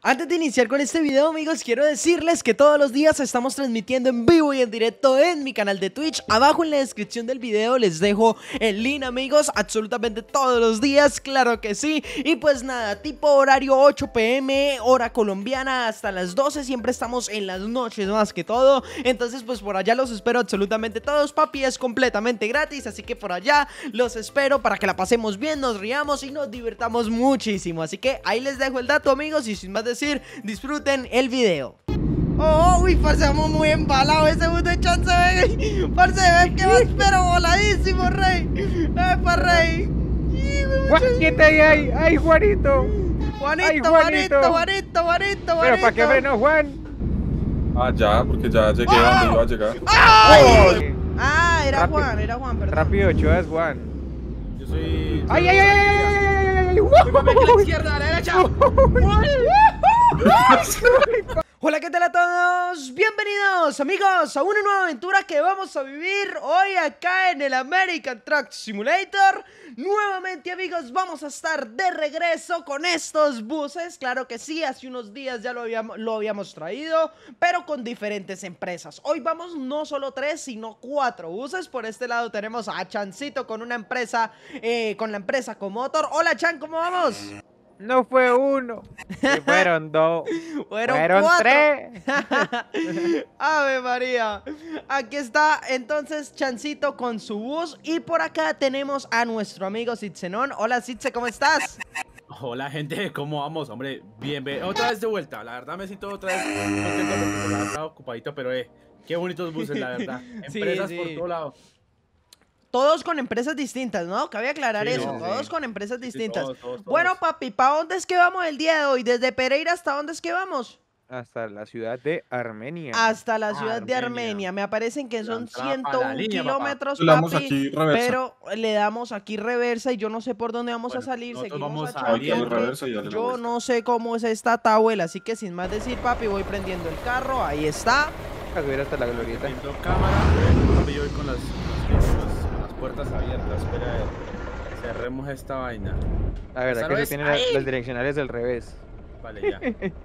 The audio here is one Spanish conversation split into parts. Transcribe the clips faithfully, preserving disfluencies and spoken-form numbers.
Antes de iniciar con este video, amigos, quiero decirles que todos los días estamos transmitiendo en vivo y en directo en mi canal de Twitch. Abajo en la descripción del video les dejo el link, amigos, absolutamente todos los días, claro que sí. Y pues nada, tipo horario ocho p m, hora colombiana, hasta las doce, siempre estamos en las noches más que todo. Entonces pues por allá los espero absolutamente todos, papi, es completamente gratis, así que por allá los espero para que la pasemos bien, nos riamos y nos divirtamos muchísimo. Así que ahí les dejo el dato, amigos, y sin más decir, disfruten el video. Oh, uy, parce, vamos muy embalados. Ese bus de chance, ven. Parce, ven que va, pero voladísimo, rey. Epa, rey. ¿Quién te hay? ¡Ay, Juanito! Juanito, Ay, Juanito, Juanito, Juanito, Juanito. ¿Pero para qué freno, Juan? Ah, ya, porque ya llegué ¡Oh! Donde iba a llegar. ¡Ay! Ah, era Rápido. Juan, era Juan, perdón. Rápido, Ochoa es Juan. Yo soy... ¡Ay, ay, ay, ay, ay, ay, ay! ¡Muévame aquí a la izquierda, a la derecha! Hola, ¿qué tal a todos? Bienvenidos, amigos, a una nueva aventura que vamos a vivir hoy acá en el American Truck Simulator. Nuevamente, amigos, vamos a estar de regreso con estos buses. Claro que sí, hace unos días ya lo habíamos, lo habíamos traído, pero con diferentes empresas. Hoy vamos no solo tres, sino cuatro buses. Por este lado tenemos a Chancito con una empresa, eh, con la empresa Comotor. Hola, Chan, ¿cómo vamos? No fue uno, sí, fueron dos, fueron, fueron cuatro. tres. Ave María. Aquí está entonces Chancito con su bus. Y por acá tenemos a nuestro amigo Sitzenón. Hola, Sitze, ¿cómo estás? Hola, gente, ¿cómo vamos? Hombre, bien, bien, otra vez de vuelta. La verdad me siento otra vez contento porque la estaba ocupadito, pero eh, qué bonitos buses, la verdad. Empresas sí, sí. por todo lado. Todos con empresas distintas, ¿no? Cabe aclarar sí, eso, no, todos sí. con empresas distintas. Sí, todos, todos, todos. Bueno, papi, ¿para dónde es que vamos el día de hoy? ¿Desde Pereira hasta dónde es que vamos? Hasta la ciudad de Armenia. Hasta la ciudad Armenia. de Armenia. Me aparecen que son ciento uno línea, kilómetros, papá. papi, aquí pero le damos aquí reversa y yo no sé por dónde vamos bueno, a salir. Seguimos vamos a a reversa y yo no sé cómo es esta tabuela, así que sin más decir, papi, voy prendiendo el carro. Ahí está. A subir hasta la glorieta. Viendo cámara, papi, yo voy con las, las, las puertas abiertas. Espera, cerremos esta vaina. La verdad que se tienen las, las direccionales del revés. Vale, ya.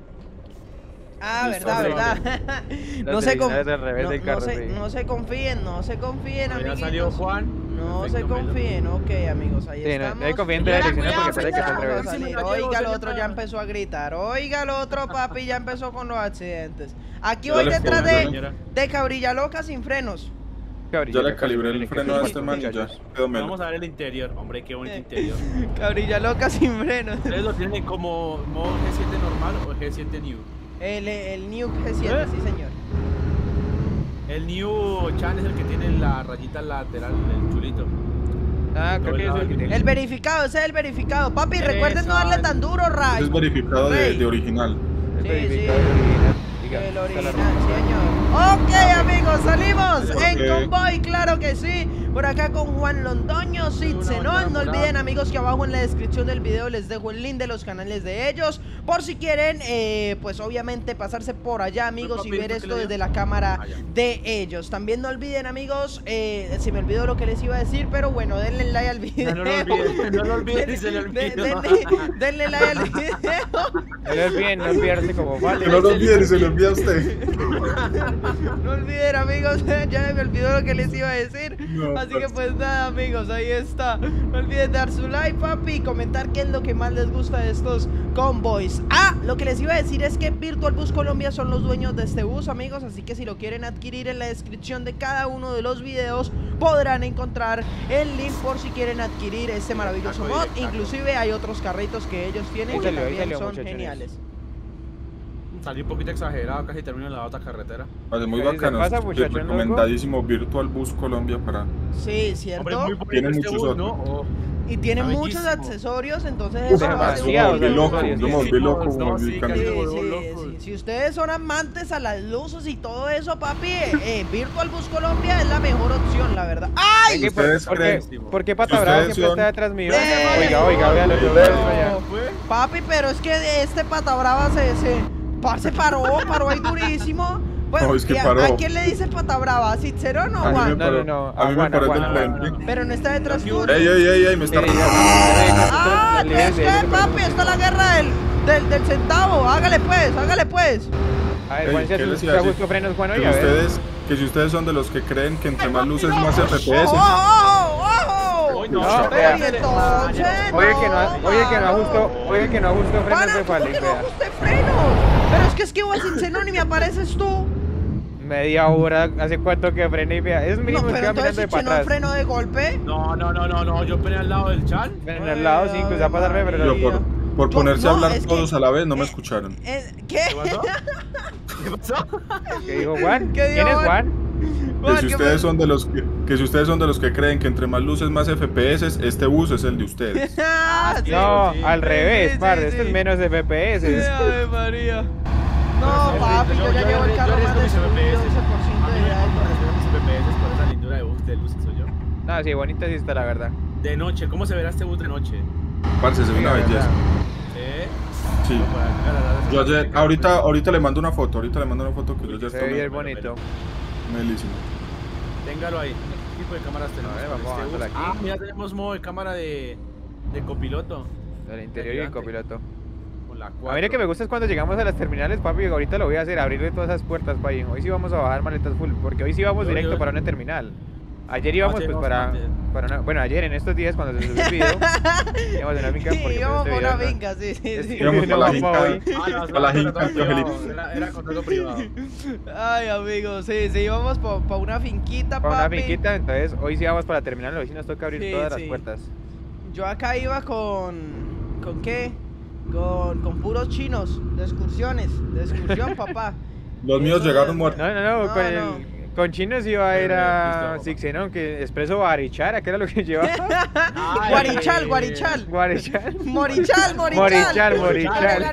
Ah, verdad, verdad. No se, con... revés no, del carro, no, se, sí. no se confíen, no se confíen, amiguitos. Ya salió Juan. No se confíen, ok, amigos, ahí sí, estamos. No hay confíen de la direccional porque parece que está al revés. Salir. Oiga, el otro ya empezó a gritar. Oiga, el otro, papi, ya empezó con los accidentes. Aquí voy detrás de, de Cabrilla Loca sin frenos. Yo le calibré el freno a este man y ya quedó menos. Vamos a ver el interior, hombre, qué bonito interior. Cabrilla Loca sin frenos. ¿Ustedes lo tienen como modo G siete normal o G siete New? El, el New G siete, ¿Eh? sí señor. El New Chan es el que tiene la rayita lateral, el chulito. Ah, creo que es el que tiene. El verificado, ese es el verificado. Papi, Esa. recuerden no darle tan duro, Ray. Es verificado de, de original. Sí, es verificado sí. de original. El original, señor. Ok, amigos, salimos okay. en convoy, claro que sí. Por acá con Juan Londoño, Sitzenón. No olviden, amigos, que abajo en la descripción del video les dejo el link de los canales de ellos. Por si quieren, eh, pues obviamente pasarse por allá, amigos, y ver esto desde la cámara de ellos. También no olviden, amigos, eh, se me olvidó lo que les iba a decir, pero bueno, denle like al video. No lo olviden, no lo olviden, se le olvidó. Denle, denle like al video. No lo olviden, no olvidarse como vale. No lo olviden, se lo olvida a usted. No olviden, amigos, ya me olvidó lo que les iba a decir. No, Así que pues nada, amigos, ahí está. No olviden dar su like, papi, y comentar qué es lo que más les gusta de estos convoys. Ah, lo que les iba a decir es que Virtual Bus Colombia son los dueños de este bus, amigos. Así que si lo quieren adquirir, en la descripción de cada uno de los videos podrán encontrar el link por si quieren adquirir este maravilloso mod. Inclusive hay otros carritos que ellos tienen que también son geniales. Salí un poquito exagerado, casi termino en la otra carretera. Vale, muy bacano. Recomendadísimo Virtual Bus Colombia para... Sí, ¿cierto? Hombre, muy tiene este muchos bus, otros. ¿no? Oh. Y tiene Está muchos bellísimo. accesorios, entonces Uf, eso hace yo me un... volví loco, yo me volví loco. No, como sí, el casi Sí, me volví sí, loco. sí. Si ustedes son amantes a las luces y todo eso, papi, eh, Virtual Bus Colombia es la mejor opción, la verdad. ¡Ay! ¿Ustedes ¿Por, creen? ¿Por qué, ¿por qué Pata Brava siempre son... está detrás mío? Eh, oiga, oiga, véalo, yo veo allá. Papi, pero es que este Pata Brava se... se... se paró, paró ahí durísimo. Bueno, no, es que ¿a, paró. ¿a quién le dice Pata Brava? ¿A Cicero o no, Juan? No, no, no, a mí me paró del frente. Pero no está detrás tuyo. Ey, ey, ey, ey, me está... Ah, ¿qué es que, papi? Está la guerra del... Del, del centavo, hágale pues, hágale pues. A ver, Ey, Juan, ¿qué ¿se les iba a decir? ajustó frenos, Juan, hoy? Que A ver. ustedes, que si ustedes son de los que creen que entre más luces más F P S. ¡Ojo, ojo, ojo! Uy, No, no, vea. Y entonces, Oye que no, oye que no mano. ajustó, oye que no ajustó frenos Para, de ¿cómo Fallen, que no vea. ajusté frenos? Pero es que es que vos sin seno ni me apareces tú. Media hora, ¿hace cuánto que frené y vea? Es No, mínimo que pero va entonces mirando de si para no atrás. freno de golpe. no, no, no, no, no, yo pené al lado del Chan. En el lado Ay, cinco, se va a pasarme, pero Yo por, por No, ponerse a no, hablar es que- todos a la vez no me eh, escucharon. Eh, ¿Qué? ¿Qué pasó? ¿Qué pasó? ¿qué dijo Juan? ¿Qué dijo ¿Quién es Juan? Juan? Que Juan, si ¿qué ustedes pasó? son de los que, que si ustedes son de los que creen que entre más luces más F P S, este bus es el de ustedes. Ah, sí. No, sí. al revés, sí, parce, sí, esto sí. es menos F P S. Ave María. No, papi, yo ya llevo el carro más de once por ciento A mí de me edad. refiero a mis F P S por esa lindura de bus de luces, soy yo. No, sí, bonita sí está la verdad. De noche, ¿cómo se verá este bus de noche? Parce, se ve una Sí, la belleza. ¿Eh? Sí. Por acá, la verdad, Yo se- ayer, ahorita, ahorita le mando una foto, ahorita le mando una foto que yo ya Se estoy ve bien bonito. melísimo. Téngalo ahí. ¿Qué tipo de cámaras tenemos? A ver, con vamos este a bus? dándole aquí. Ah, mira, tenemos modo de cámara de, de copiloto. Del interior y el copiloto. Con la A cuatro. mí lo que me gusta es cuando llegamos a las terminales, papi, ahorita lo voy a hacer, abrirle todas esas puertas, papi. Hoy sí vamos a bajar maletas full, porque hoy sí vamos Yo- directo yo- para una terminal. Ayer íbamos Ah, sí, pues vamos para, también. para una, bueno, ayer en estos días cuando se subió el video, íbamos en una finca Sí, porque pues, íbamos este por una video no- finca, sí, sí, es- sí. Íbamos no para la vamos finca. hoy. Ah, no, A la era jinca, contrato privado, Angelito. Era, era contrato privado. Ay, amigo, sí, sí, íbamos para una finquita, Para una papi. finquita, entonces hoy sí vamos para la terminal, hoy sí nos toca abrir Sí, todas sí. las puertas. Yo acá iba con... ¿Con qué? Con, con puros chinos, de excursiones, de excursión, papá. Los míos Eso llegaron es- muertos. No, no, no, No, con, el- no. con chinos iba a ir Pero, a listo, Sixenón, que expreso barichara, que era lo que llevaba. Ay, Guarichal, guarichal. Guarichal. Morichal, morichal. Morichal, morichal.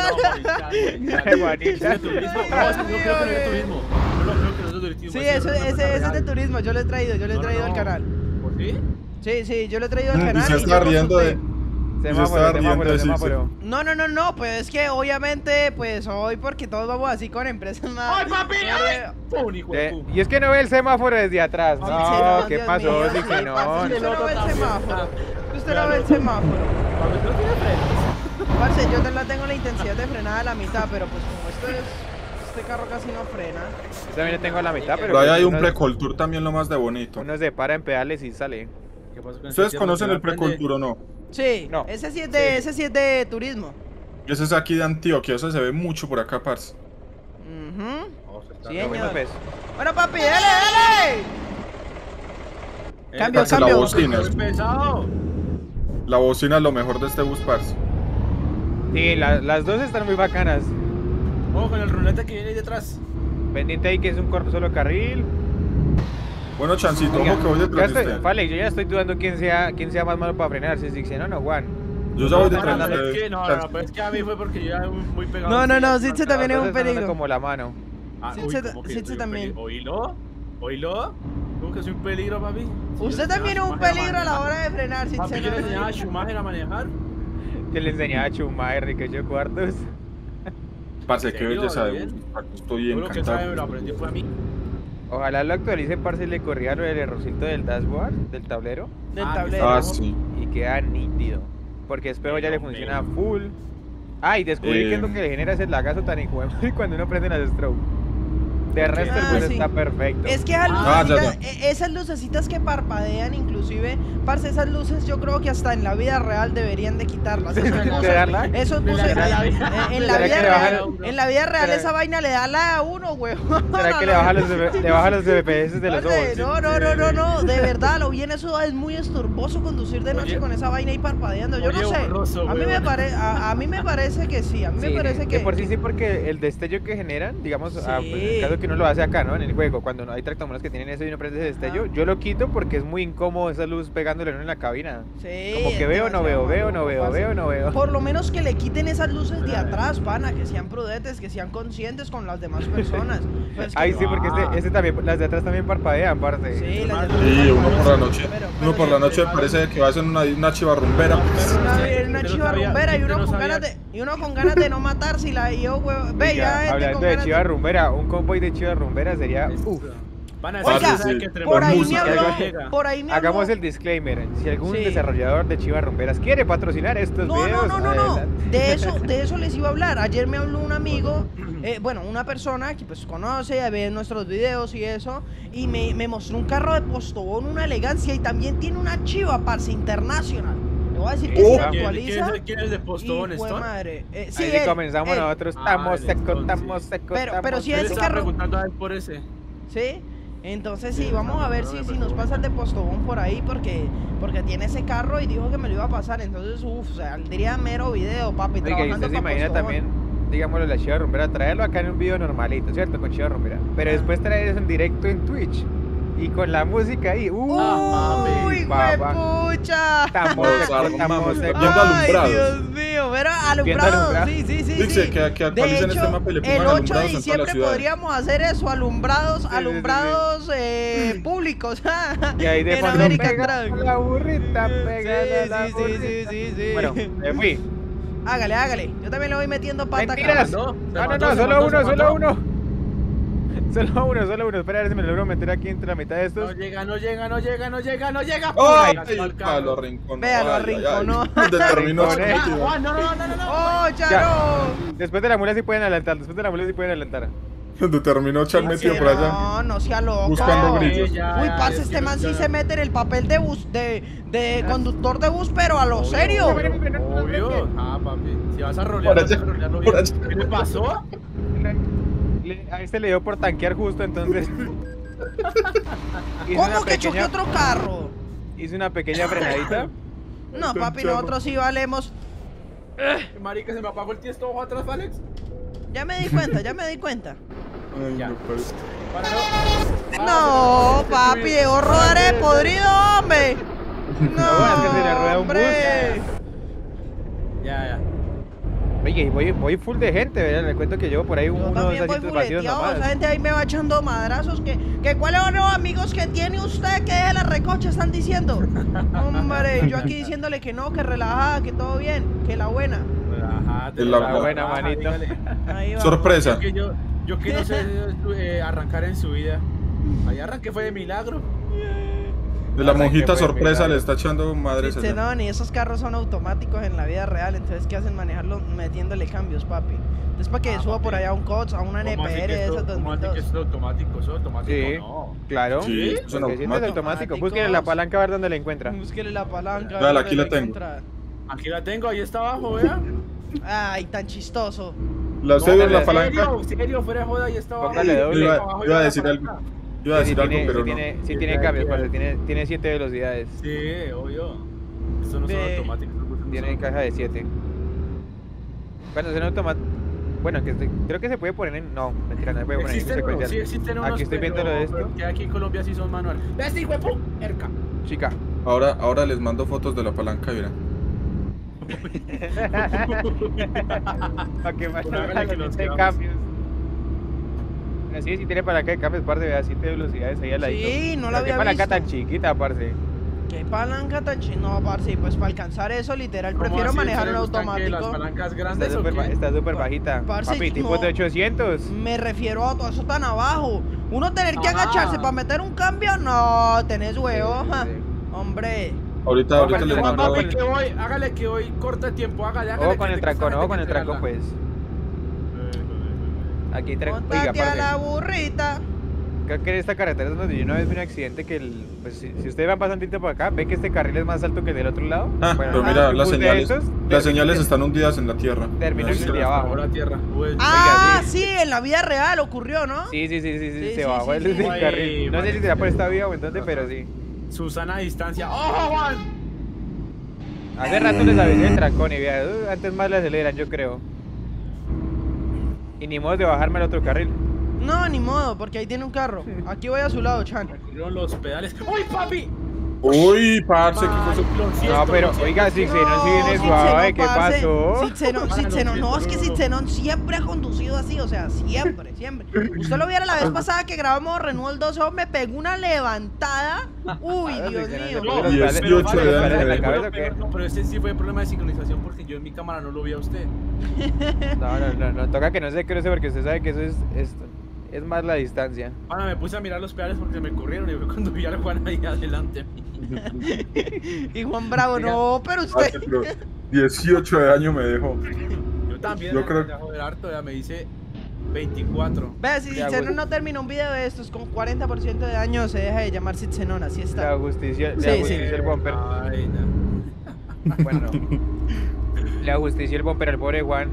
Morichal. Guarichal. turismo. No, es que no creo que no es turismo. Yo no creo que no es de turismo. Sí, ese eso, es una ese, cosa ese es de real. turismo, yo lo he traído, yo lo he No, no, traído al no. canal. ¿Por qué? Sí, sí, yo lo he traído al Y canal. se y está yo lo riendo de. solté. Semáforo, estaba riendo semáforo, de semáforo. No, no, no, no, pues es que obviamente, pues hoy porque todos vamos así con empresas más... ¡Ay, papi! ¡Ay! ¡Pum, hijo de Eh, pum! Y es que no ve el semáforo desde atrás. Sí, No, no, ¿qué Dios pasó, mío, sí, Sixenón? parce, Usted no ve el también. semáforo. Usted no ve el semáforo. Papi, ¿tú no tienes frenos? Parce, yo te la tengo la intensidad de frenada a la mitad, pero pues como esto es... Este carro casi no frena. Yo también lo tengo a la mitad, pero Pero ahí pues hay un uno- precoltur también lo más de bonito. Uno se para en pedales y sale. ¿Qué pasó con ¿Ustedes ese conocen tierno el que no aprende? precoltur o no? Sí, No. ese sí es de, ese sí es de turismo. Ese es aquí de Antioquia, ese se ve mucho por acá, parce. Ujú. Oh, se está Sí, Lo señor. mismo ves. Bueno, papi, dale, dale. Eh, Cambio, parce, la cambio. bocina es pesado. La bocina es lo mejor de este bus, parce. Sí, la- las dos están muy bacanas. Ojo con el rulete que viene ahí detrás. Pendiente ahí que es un cor- solo carril. Bueno, Chancito, Oiga, ojo que voy ya detrás de estoy, usted. Fale, yo ya estoy dudando quién sea, quién sea más malo para frenar, si Sixenón o Juan. Yo ya voy No, detrás no, de no, es que, usted. no, no, no, pero es que a mí fue porque yo ya muy pegado. No, no, no, sí, Sitze también es un Entonces, están dando peligro. como la mano. Ah, Sí, uy, se- ¿cómo que sí, yo se soy un también. peligro? ¿Oílo? ¿Oílo? ¿Cómo que soy un peligro, papi? Si yo Usted le también es enseñaba un a Schumacher peligro a la manejar. hora de frenar, Papi, yo le enseñaba a sinceramente. Schumacher a manejar. Yo le enseñaba a Schumacher y que yo cuartos. Parce, ¿En qué serio? belleza de ¿Bien? bus. parce, Estoy Todo lo que sabe me lo encantado. aprendí fue a mí. Ojalá lo actualicen, parce, y le corría lo del errorcito del dashboard, del tablero, Del Ah, tablero. Ah, sí. y queda nítido. Porque espero ya le Pero, funciona pero. full. Ah, y descubrí Eh. que es lo que le genera ese lagazo tan hijo de madre cuando uno prende las stroke. De resto el Ah, bus sí. está perfecto. Es que esas Ah, ya, lucecitas, e- esas lucecitas que parpadean inclusive, parce, esas luces yo creo que hasta en la vida real deberían de quitarlas. Esos ¿De buses, darla? esos De buses, la- eh, la- eh, en la ¿Será vida que le real, bajan- en la vida real será- esa vaina le da la a uno, weón. ¿Será que le baja los, le baja los F P S de los Parce, ojos? no, no, no, no, no, de verdad, lo bien eso es muy estorboso conducir de noche Oye. con esa vaina ahí parpadeando. Yo Oye, no sé. borroso, A mí me weón. parece, a, a mí me parece que sí, a mí Sí, me parece que, de por sí sí, porque el destello que generan, digamos, ah, pues, en Sí. el caso que uno lo hace acá, ¿no? En el juego, cuando no hay tractomonos que tienen eso y uno prende ese destello, Ajá. yo lo quito porque es muy incómodo esa luz pegándole a uno en la cabina. sí, Como que es veo, no veo, demasiado veo, no maluco, veo, parce. veo, no veo. Por lo menos que le quiten esas luces de atrás, pana, que sean prudentes, que sean conscientes con las demás personas. Pues es que Ay, no. sí, porque Ah. este, este también, las de atrás también parpadean, parce. Sí, las de Sí, atrás uno por la parpadean, noche. pero- Uno pero por la sí, noche parece que va a ser una, una chivarrumbera. Una, una Usted no chiva sabía- rumbera y usted uno, no con sabía- ganas de, y uno con ganas de no matarse y la y yo, huevo, ve, Oiga, ya gente hablando con de ganas chiva rumbera, un convoy de chiva rumbera sería, Esto. uff. Van a Oiga, decir, ¿sabe sí, qué? Entre por ahí me música, habló, algo llega. por ahí me habló. Hagamos el disclaimer. Si algún Sí. desarrollador de Chivas Rumberas quiere patrocinar estos No, no, videos, no, no, no. adelante. De eso, de eso les iba a hablar. Ayer me habló un amigo, eh, bueno, una persona que pues conoce, ve nuestros videos y eso, y me, me mostró un carro de Postobón, una elegancia, y también tiene una Chiva, parce, internacional. Le voy a decir que Oh. se ¿Quién, quién actualiza. es, el- quién es de Postobón, Hijo de Stone? madre. Eh, sí, Ahí sí él, comenzamos él. nosotros. Ah, Estamos el secos, Stone, estamos sí. secos. Pero- pero estamos si Yo le ese estaba carro- preguntando a él por ese. ¿Sí? Entonces sí, Sí, vamos a ver no si, me si nos preocupa. pasa el de Postobón por ahí porque, porque tiene ese carro y dijo que me lo iba a pasar. Entonces, uff, saldría mero video, papi, Oiga, y trabajando usted se pa' imagina Postobón. también, digámoslo, la Chiva Rumbera, traerlo acá en un video normalito, ¿cierto? Con Chiva Rumbera. Pero Ah. después traer eso en directo en Twitch. Y con la música ahí. ¡Uy! ¡Uy, papá. huepucha! Estamos Nos secos, armamos, estamos secos. viendo Ay, alumbrados. Dios mío, pero alumbrados, alumbrados. sí, sí, sí, Dice sí. que, que De actualicen hecho, este mapa y le el pongan ocho de alumbrados en toda la diciembre ciudad. podríamos hacer eso, alumbrados, sí, sí. alumbrados eh, públicos. Y ahí de en fondo American pega Truck. la burrita, pega Sí, la sí, sí, burrita. sí, sí, sí. Bueno, me fui. Hágale, hágale. Yo también le voy metiendo pata acá. Mentiras. ¿Se No, no, mandó? no, ¿Se solo mandó? uno, ¿Se solo mandó? uno. Solo uno, solo uno. Espera a ver si me logro meter aquí entre la mitad de No estos. llega, no llega, no llega, no llega, no llega. ¡Ay! Gastó el Ah, carro. lo arrinconó. Vea, lo Ay, ay, ay. arrinconó. Determinó su Arrinconé. motivo. Juan, no, no, no, no, no. ¡Oh, Ya. Charo! Después de la mula sí pueden adelantar, después de la mula sí pueden adelantar. Determinó Char metido Sí, por allá. No, no sea loco. Buscando Sí, grillos. ya, Uy, ya, parce, ya, este ya, man sí ya. se mete en el papel de bus, de, de conductor de bus, pero a lo serio. Obvio. Ah, papi. Si vas a rolear, Por vas a allá, rolearlo por bien. allá. ¿Qué le pasó? Le- A este le dio por tanquear justo, entonces. hizo ¿Cómo una que choque pequeña- otro carro? Hizo una pequeña frenadita. No, papi, nosotros sí valemos. Marica, se me apagó el tiesto ojo atrás, Alex. Ya me di cuenta, ya me di cuenta. Ay, Ya. no puede ser. Para no. No, papi, debo rodar el podrido, hombre. No, es que se le rueda No, un hombre. Ya, ya. Oye, voy, voy full de gente, ¿verdad? Le cuento que llevo por ahí Yo uno o dos también voy asientos vacíos fuleteado, nomás. esa gente ahí me va echando madrazos. Que, que ¿cuáles son los amigos que tiene usted que deje la recocha? Están diciendo. Hombre, yo aquí diciéndole que no, que relajada, que todo bien, que la buena. Relájate, De la relájate, buena, relájate, manito. dígale. Ahí va. Sorpresa. Que yo, yo que no sé eh, arrancar en su vida. Ahí arranqué fue de milagro. De la Arranque, monjita pues, sorpresa mira. le está echando madres allá. No, ni esos carros son automáticos en la vida real, entonces ¿qué hacen manejarlo metiéndole cambios, papi? Entonence para que Ah, suba papi. por allá a un C O T S, a una ¿Cómo así N P R que de esto- esas ¿Cómo así que dos mil dos. esto es automático? Eso es automático, Sí. no. Claro. Sí, Lo es que sientes es automático. automático. Búsquele la palanca a ver dónde la encuentra. Búsquele la palanca. Dale, ¿dónde aquí la tengo. encuentra? Aquí la tengo, ahí está abajo, vea. Ay, tan chistoso. La cédula, la ¿en palanca. ¿Serio? ¿Serio? Fuera de joda, ahí está abajo. Póngale doble. Iba, Abajo iba a la decir palanca. algo. Iba a Sí decir algo, tiene, pero sí no. tiene, sí Sí, tiene ya, cambios, ya. parce, tiene, tiene siete velocidades. Sí, obvio. Estos no son Ve. automáticos. estos son- Tiene caja de siete. Cuando son automáticos. Bueno, que estoy- creo que se puede poner en. No, mentira, no se puede poner en Existen unos, secuencial. sí existen unos, Aquí estoy viendo pero- lo de esto. pero que aquí en Colombia sí son manuales. ¡Ve este hijo de pu- erca! Chica. Ahora, ahora les mando fotos de la palanca, mira. Para que más Bueno, hágale que nos de quedamos. cambios. Pero sí, sí tiene palanca de cambios, parce, vea, siete velocidades ahí al ladito. Sí, no la Pero qué había palanca visto. tan chiquita, parce. Qué palanca tan chino, no, parce, pues para alcanzar eso, literal, ¿Cómo prefiero así? manejar un ¿Ustedes gustan que ¿Las automático. palancas Está grandes o súper ba- qué? está súper Pa- bajita. parce, Papi, tipo no. de ochocientos. Me refiero a todo eso tan abajo. Uno tener que Ah. agacharse para meter un cambio, no, tenés huevo. Sí, sí, ja. sí. Hombre. Ahorita, ahorita Juan, les Juan, mando. Papi, que voy, hágale que hoy corta el tiempo, hágale, hágale. Ojo con que el te gusta trancón, la ojo gente con el que trancón, entregarla. pues. Aquí tra- Oiga, Montate a la parce. burrita. Creo que en esta carretera es donde yo una vez vi un accidente que el, pues si, si ustedes van pasando por acá, ven que este carril es más alto que el del otro lado. Ah, Bueno, pero ah, mira, un las bus de señales, esos las termina- señales están hundidas en la tierra. Terminó en Así. el de abajo. Por la tierra. Uy, Ah, Oiga, sí, en la vida real ocurrió, ¿no? Sí, sí, sí, sí, sí, Sí, se sí, bajó sí, el sí. del Ay, carril. No sé si vale. será por esta vía o en dónde, pero sí. Susana a distancia. ¡Ojo, Juan! Hace rato les avisé el trancón y vea, uh, antes más le aceleran, yo creo. Y ni modo de bajarme al otro carril. No, ni modo, porque ahí tiene un carro. Aquí voy a su lado, Chan. Tiró los pedales. ¡Uy, papi! Uy, parce, ¿qué fue eso? Lo siento, No, pero lo siento. oiga, si Xenon sí viene No, suave, ¿qué parce, pasó? Cixenon, Mano, Cixenon, no, es que no, no. Cixenon siempre ha conducido así, o sea, siempre, siempre. Usted lo viera la vez pasada que grabamos Renault doce, me pegó una levantada. Uy, Ah, Dios Cixenon, mío. ¿le puso los dieciocho pedales- de los pedales en la ángel. cabeza o pero, qué? no, pero ese sí fue problema de sincronización porque yo en mi cámara no lo vi a usted. No, no, no, no, toca que no se cruce porque usted sabe que eso es esto. es más la distancia. Pana, me puse a mirar los pedales porque me corrieron y fue cuando vi a Juan ahí adelante. Y Juan Bravo, Mira. no, pero Ah, usted... sí, pero dieciocho de año me dejó. Yo también, Yo me creo- empecé a joder harto, ya me dice veinticuatro. Vea, si Ya, Citzenón güey. no terminó un video de estos con cuarenta por ciento de daño, se deja de llamar Citzenón, así La está. justicia, Sí, la sí. justicia el bumper. Ay, no. Bueno, la justicia el bumper al pobre Juan.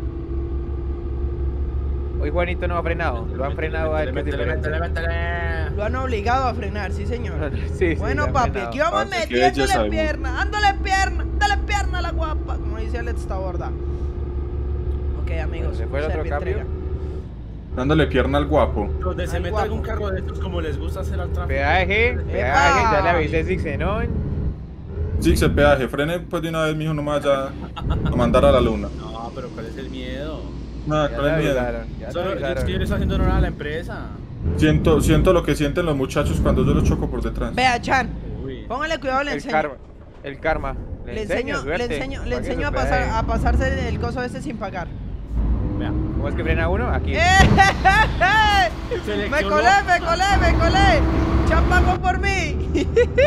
Hoy Juanito no ha frenado, lo han frenado a ver qué es Métele, diferente. métele, métele. Lo han obligado a frenar, sí señor. Sí, sí, Bueno, lo han papi, frenado. aquí vamos Parce, qué metiéndole belleza de pierna, dándole pierna, dale pierna a la guapa, como dice Alex Taborda. Ok, amigos, ¿Se fue el otro Servi cambio? entrega. Dándole pierna al guapo. Donde se Al meta guapo. algún carro de estos como les gusta hacer al tráfico. Peaje, peaje, ya le avisé Citzenón. Sí, se peaje. Frene pues de una vez, mijo, no me vaya a mandar a la luna. No, pero ¿cuál es el miedo? Nada, Ya ¿cuál le es el miedo? avisaron, ya le Solo, es avisaron. que yo le estoy haciendo honor a la empresa. Siento, siento lo que sienten los muchachos cuando yo los choco por detrás. Vea, Chan, Uy. póngale cuidado, le El enseño. karma, el karma. Le enseño, le suerte. enseño, le Pa' que enseño a, se pasar, peaje. a pasarse el coso este sin pagar. Vea. ¿Cómo es que frena uno? Aquí. ¡Eh, Me Seleccionó- colé, me colé, me colé. Chan pagó por mí.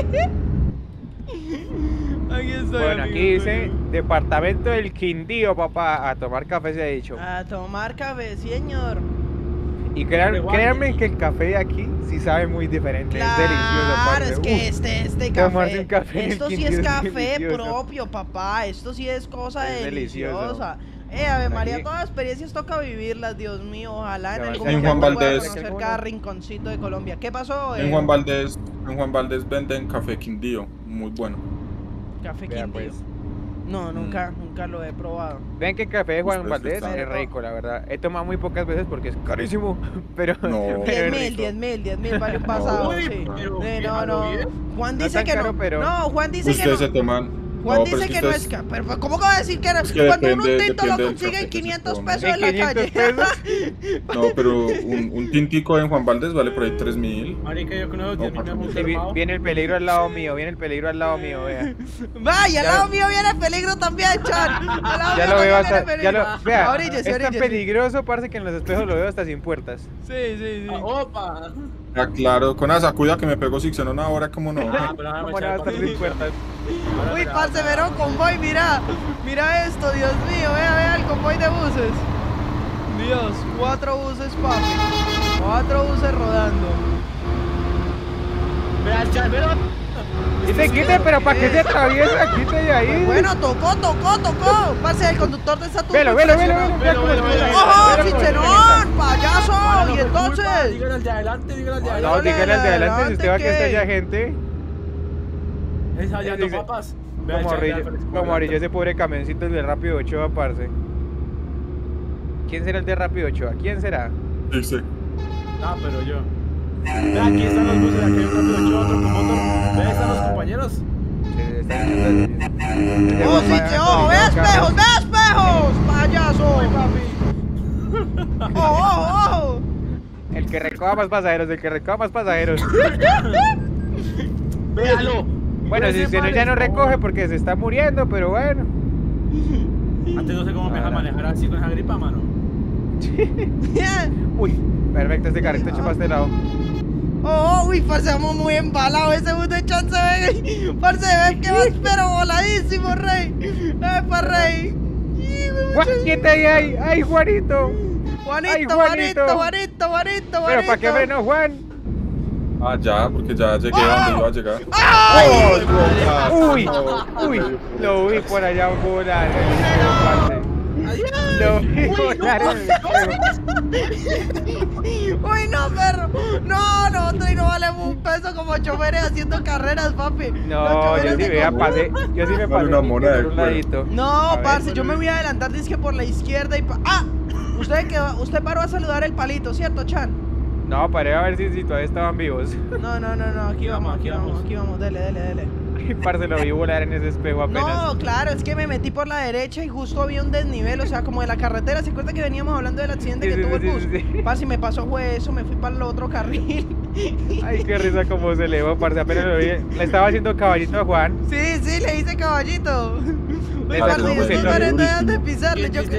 Aquí estoy. Bueno, amigo, aquí dice amigo. departamento del Quindío, papá. A tomar café se ha dicho. A tomar café, señor. Y crean- Hombre, guau. créanme que el café de aquí sí sabe muy diferente. es delicioso, Claro, parce. es que Uf. este, este tomarse café, un café en el esto sí Quindío es es café delicioso. propio, papá. Esto sí es cosa Es delicioso. deliciosa. Eh, Ave María, Aquí- todas las experiencias toca vivirlas, Dios mío. Ojalá en Ya, algún en momento Juan pueda Valdés. conocer cada rinconcito de Colombia. ¿Qué pasó? En eh? Juan Valdés, en Juan Valdés venden café Quindío, muy bueno. Café Vea, Quindío. pues. No, nunca, nunca lo he probado. Vean que el café de Juan Ustedes Valdés están- es rico, la verdad. He tomado muy pocas veces porque es carísimo. Pero, No. pero Diez es mil, rico. diez mil, diez mil vale un pasado. Uy, sí. pero Sí, no, fíjalo no. bien. Juan No dice tan que caro, no. pero- No, Juan dice que Ustedes no. se toman. Juan No, pero dice es que que no es ustedes- ca- pero ¿cómo va a decir que no? Es que Cuando uno un depende- tinto lo depende del consigue café en que se quinientos tome. pesos ¿En en la quinientos calle. pesos? No, pero un, un tintico en Juan Valdés vale por ahí tres mil. Marica, yo con esos diez mil me No, amo Sí, vi- armado. viene el peligro al lado mío, viene el peligro al lado mío, vea. Vaya, al Ya- lado mío viene el peligro también, Chan. Al lado Ya mío lo veo también hasta. viene el Ya lo, peligro. vea, Oríllese, es tan oríllese. peligroso, parce, que en los espejos lo veo hasta sin puertas. Sí, sí, sí. Ah, opa. Ah, claro, con esa sacuda que me pegó Sixenon ahora, ¿cómo no? Ah, pero ahora me ¿Cómo no va a echa estar el sin puertas? Ahora Uy, me la- parce, verón convoy, mira. Mira esto, Dios mío. Vea, vea el convoy de buses. Dios, cuatro buses, papi. Cuatro buses rodando. Vea, el chat, verón. Quite, quite, pero para que se atraviesa, quite de ahí. Bueno, tocó, tocó, tocó. Parce, el conductor de esta turbo. Velo, velo, velo, velo, velo, Velo, velo, velo, velo. ¡Ojo, velo, velo, Cichenón! ¡Payaso! Para, no ¿Y fue culpa, entonces? Díganle al de adelante, díganle al de No, adelante. dígale al de adelante si usted va a que ¿qué? esté allá gente. Es hallando Dice- papas. Vea, el Como chat, vea, Orillo, Félix, como Orillo, ese pobre camioncito el de Rápido Ochoa, parce. ¿Quién será el de Rápido Ochoa? ¿Quién será? Dice. Ah, pero yo. Vea, aquí están los buses, aquí hay un rápido ocho, otro con motor. Vea, están los compañeros. Se está echando- ¡Oh, sí, che, ojo! ¡Ve espejos, ve espejos! ¡Payaso! Ay, papi. ¡Ojo, ojo, ojo! El que recoja más pasajeros, el que recoja más pasajeros. Véalo. Bueno, si Ese usted no, ya no man es- recoge porque se está muriendo, pero bueno. Antes no sé cómo me deja Ahora. manejar así con esa gripa, mano. Uy, perfecto, este carrito hecho para este lado. ¡Oh, uy, parce, vamos muy embalados! Ese bus de Chan se ve... Parce, ve que vas pero voladísimo, rey. ¡Epa, rey! Juan, ¿quién te hay ahí? ¡Ay, Juanito! Juanito, Ay, Juanito, Juanito. Juanito, Juanito, ¿Pero Juanito. para qué frenó, Juan? Ah, ya, porque ya llegué a donde iba a llegar. ¡Ay! Uy, uy, lo vi por allá volar en el espejo, parce. Lo vi volar en el espejo. ¡Uy, no, perro! No, nosotros no valemos un peso como choferes haciendo carreras, papi. Los No, yo choferes sí de vea, común. pasé, yo sí me Vale pasé una limpio moneda de por un cuero. ladito. No, A ver. parce, yo me voy a adelantar, dice que por la izquierda y pa... ¡Ah! Usted, quedó, usted paró a saludar el palito, ¿cierto, Chan? No, paré a ver si, si todavía estaban vivos. No, no, no, no, aquí vamos, aquí vamos, aquí vamos, dele, dele, dele. Y parce, lo vi volar en ese espejo apenas. No, claro, es que me metí por la derecha y justo había un desnivel, o sea, como de la carretera. ¿Se acuerda que veníamos hablando del accidente Sí, que sí, tuvo sí, el bus? sí, sí. Parce, me pasó fue eso, me fui para el otro carril. Ay, qué risa como se elevó, parce, apenas lo vi. Le estaba haciendo caballito a Juan. Sí, sí, le hice caballito. Uy, Le parce, sacó yo estoy un variando durísimo. de pisarle. Yo, ¿Quién dice?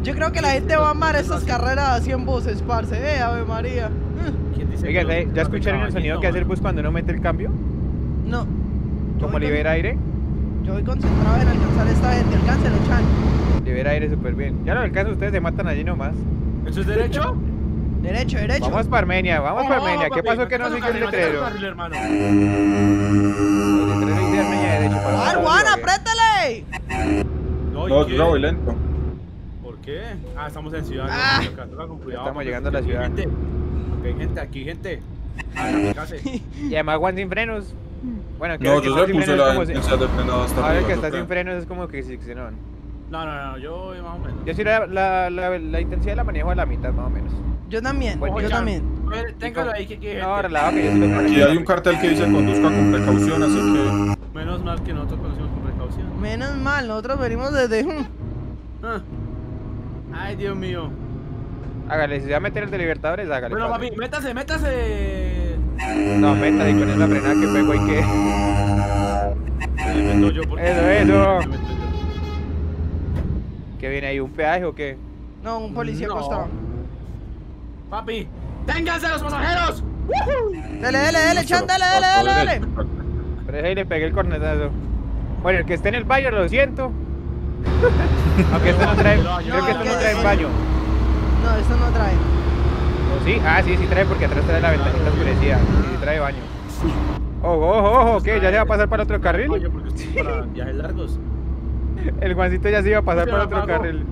Yo creo que la gente va a amar estas carreras así en buses, parce. Eh, Ave María. ¿Quién dice Oiga, que no- ¿ya no te escucharon el sonido caballito, que hace el mano? bus cuando uno mete el cambio? No. Yo ¿Cómo voy con- libera aire? Yo voy concentrado en alcanzar a esta gente. Alcáncelo, Chan. Libera aire súper bien. Ya no alcanza, ustedes se matan allí nomás. ¿Eso es derecho? Derecho, derecho. Vamos para Armenia, vamos para Armenia. ¿Qué pasó que no siguió el letrero? Carril, hermano. El letrero dice Armenia derecho. para ¡Ah, los Juan, lados, apriétale! No, ¿y No, qué? yo ya voy lento. ¿Por qué? Ah, estamos en ciudad. Ah. Toca, toca con cuidado, Estamos porque llegando a la aquí hay ciudad. Gente. Aquí hay gente, aquí hay gente. Ah, kamikaze. Y además Juan sin frenos. Bueno, No, que yo Juan se sin puse frenos la es como si- intensidad de frenado hasta Ahora el arriba. que está ¿no? sin frenos es como que sí, no. No, no, no, yo voy más o menos. Yo sí la, la, la, la intensidad la manejo a la mitad más o menos. Yo también, Bueno, yo Chan, también. a ver, téngalo ahí que aquí hay gente. No, relajado que yo sí lo creo. Aquí hay un cartel que dice conduzca con precaución, así que... Menos mal que nosotros conocimos con precaución. Menos mal, nosotros venimos desde... Ah. Ay, Dios mío. Hágale, si se va a meter el de Libertadores, hágale. Bueno, padre. papi, métase, métase. No, métale con esa frenada que pego y que... Me meto yo porque- Eso, eso. Me meto yo. ¿Qué viene ahí? ¿Un peaje o qué? No, un policía No. acostado. Papi, ¡ténganse los pasajeros! Dale, dale, dale, Chan, dale, dale, dale, dale. Pero ahí le pegué el cornetazo. Bueno, el que esté en el baño, lo siento. Aunque esto no trae... Creo que esto no trae baño. No, esto no trae. ¿O sí? Ah, sí, sí trae porque atrás trae la ventanita oscurecida. Sí, sí trae baño. Ojo, ojo, ojo, ¿qué? ¿Ya se va a pasar para otro carril? Oye, porque estoy para viajes largos. El Juancito ya se iba a pasar Se para la otro apagó. carril.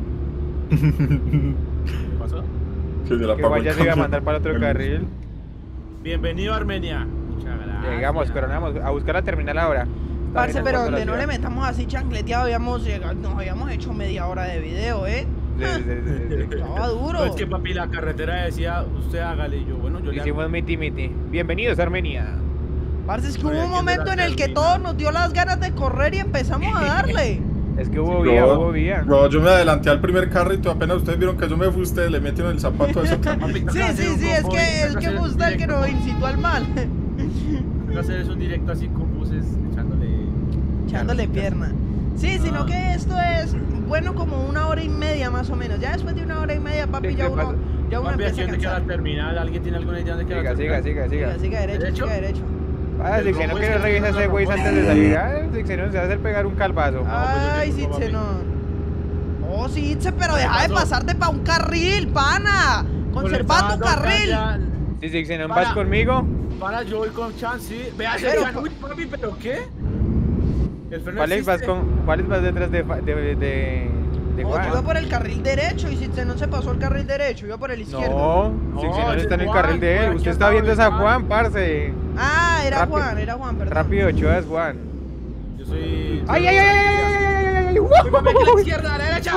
¿Qué pasó? Que se la Que apagó Juan el ya se iba a cambio. mandar para otro carril. Bienvenido a Armenia. Muchas gracias. Llegamos, coronamos. A buscar la terminal ahora. Parce, Está pero bien, donde no la le ciudad. metamos así chancleteado, habíamos llegado, nos habíamos hecho media hora de video, ¿eh? Sí, sí, sí, sí, sí. Estaba duro. No, es que papi, la carretera decía, usted hágale. Y yo, bueno, yo le hago. Hicimos miti miti. Bienvenidos a Armenia. Parce, es que Oye, hubo un aquí momento en de la el que terminal. todos nos dio las ganas de correr y empezamos a darle. Es que hubo vía, hubo vía. no, yo me adelanté al primer carrito, apenas ustedes vieron que yo me fui, ustedes le metieron el zapato a ese carro. Papi, Sí, toca hacer sí, un sí, es convoy, que, es toca que hacer fue un usted el que directo. nos incitó al mal. Toca hacer es un directo así con buses echándole. Echándole pierna. Sí, sino Ah. que esto es bueno como una hora y media más o menos. Ya después de una hora y media, papi, Sí, ya ¿qué uno, pasa? ya uno Papi, empieza aquí a dónde queda la cansar. terminal. ¿Alguien tiene alguna idea dónde queda Siga, la siga, terminal? siga, Siga, siga. siga derecho, ¿Derecho? siga derecho. Ah, El si que no rombo quiere es que revisar ese no güey rombo. antes de salir. Ah, si que no se va a hacer pegar un calvazo. pues yo Ay, tengo, papi. Sitzenón. Oh, sí, Itze, pero ¿Qué deja de pasó? pasarte pa' un carril, pana. Conserva tu Comenzando carril. acá Si sí, si no Para. vas conmigo, ya. Para, yo voy con chance, sí. Vea ese Pero- Chan. Uy, papi, ¿pero qué? El freno ¿cuáles vas, existe. con, ¿cuáles vas detrás de, fa- de, de, de, de No, yo iba Juan? por el carril derecho y Sitzenón se pasó el carril derecho, iba por el izquierdo. No, No, si no ese está en el Juan, carril de por él. aquí Usted está estaba viendo el a Juan. Juan, parce. Ah, era Rápido. Juan, era Juan, perdón. Rápido, Ochoa es Juan. Yo soy. ¡Ay, ay, ay, ay, ay, ay, ay, ay! Uy, papi, aquí a la izquierda, a la derecha.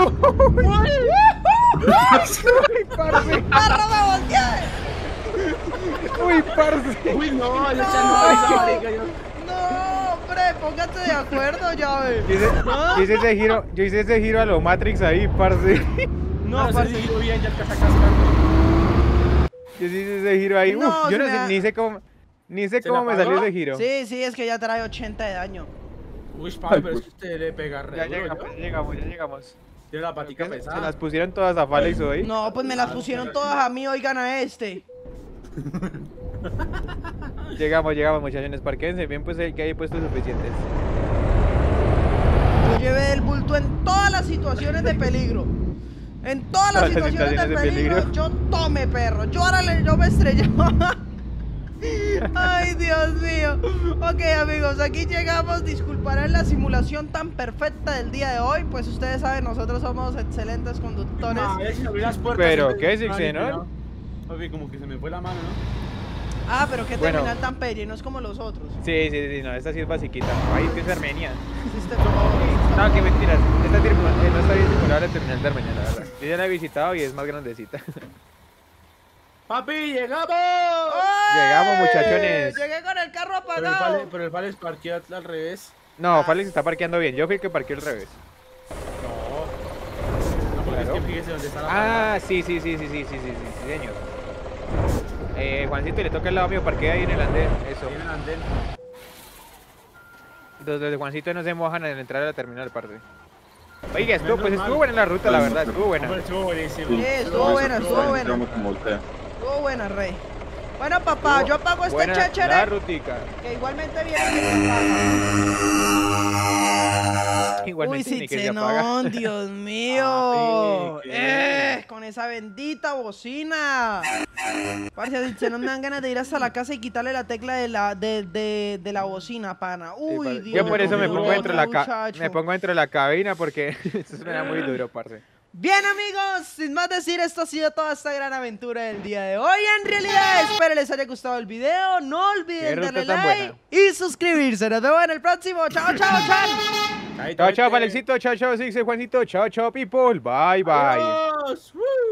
parce! ¡Parro, me volteé! ¡Uy, parce! Uy, no, el Chan no esa marica. Yo... No, hombre, póngate de acuerdo, llave. Yo hice, yo hice ese giro, yo hice ese giro a lo Matrix ahí, parce. No, No, parce. se siguió bien, ya está cascando. Yo sí hice ese giro ahí. No, Uf, yo se no me sé, da- ni sé cómo, ni sé ¿Se cómo la me salió apagó? ese giro. Sí, sí, es que ya trae ochenta de daño. Uy, papi, pero es que usted le pega re Ya duro, llegamos, ¿no? ya llegamos, ya llegamos. Tiene la patica Se, se pesada. las pusieron todas a Falex hoy. No, pues me las pusieron todas a mí, oigan a este. Llegamos, llegamos, muchachones. Parquéense bien, pues hay- que hay puestos suficientes. Yo llevé el bulto en todas las situaciones de peligro. En todas las Todas las situaciones de situaciones de peligro, peligro. yo tome perro. Yo ahora le, yo me estrellaba. Ay, Dios mío. Ok, amigos, aquí llegamos. Disculparán la simulación tan perfecta del día de hoy. Pues ustedes saben, nosotros somos excelentes conductores. A ver si abrí las puertas. Pero, antes de ¿qué, entrar, Sixenón? ¿no? Papi, como que se me fue la mano, ¿no? Ah, pero qué Bueno. terminal tan pelle, no es como los otros. Sí, sí, sí, no, esta sí es basiquita. Ay, es que es Armenia. Este, por favor, este- No, que mentiras. Esta terminal, eh, no está bien simulada la terminal de Armenia, la verdad. Yo ya la he visitado y es más grandecita. ¡Papi, llegamos! ¡Ay! Llegamos, muchachones. Llegué con el carro Pero el apagado. Fale, pero el Fale parquea al revés. No, Falex está parqueando bien. Yo fui el que parqueó al revés. No. No, porque Claro. es que fíjese dónde está la Ah, sí, sí, sí, sí, sí, sí, sí, sí, sí, señor. Eh, Juancito, le toca el lado mío, parquea ahí en el andén. Eso. Tiene el andén. Los de Juancito no se mojan al entrar a la terminal, parce. Oiga, estuvo, pues estuvo buena la ruta, la verdad, estuvo buena. Hombre, estuvo buenísimo. Sí, estuvo buena, estuvo buena. Como voltea. Estuvo buena, Rey. Bueno, papá, yo apago este Buena la chéchere. rutica. Que igualmente viene que se apaga. Uy, Igualmente ni que se apaga. Citzenón, Dios mío. Papi, eh, con esa bendita bocina. Parce, a Citzenón me dan ganas de ir hasta la casa y quitarle la tecla de la, de, de, de la bocina, pana. Uy, Sí, Dios. yo por eso me mío, pongo dentro de la ca muchacho. me pongo dentro de la cabina porque eso suena muy duro, parce. Bien, amigos, sin más decir, esto ha sido toda esta gran aventura del día de hoy. En realidad, espero les haya gustado el video. No olviden Qué darle ruta tan like buena. y suscribirse. Nos vemos en el próximo. Chao, chao, chao. Ahí Chao, está, chao, gente. Alexito, chao, chao, Six, Juancito, chao, chao, people, bye, bye. Adiós. Woo.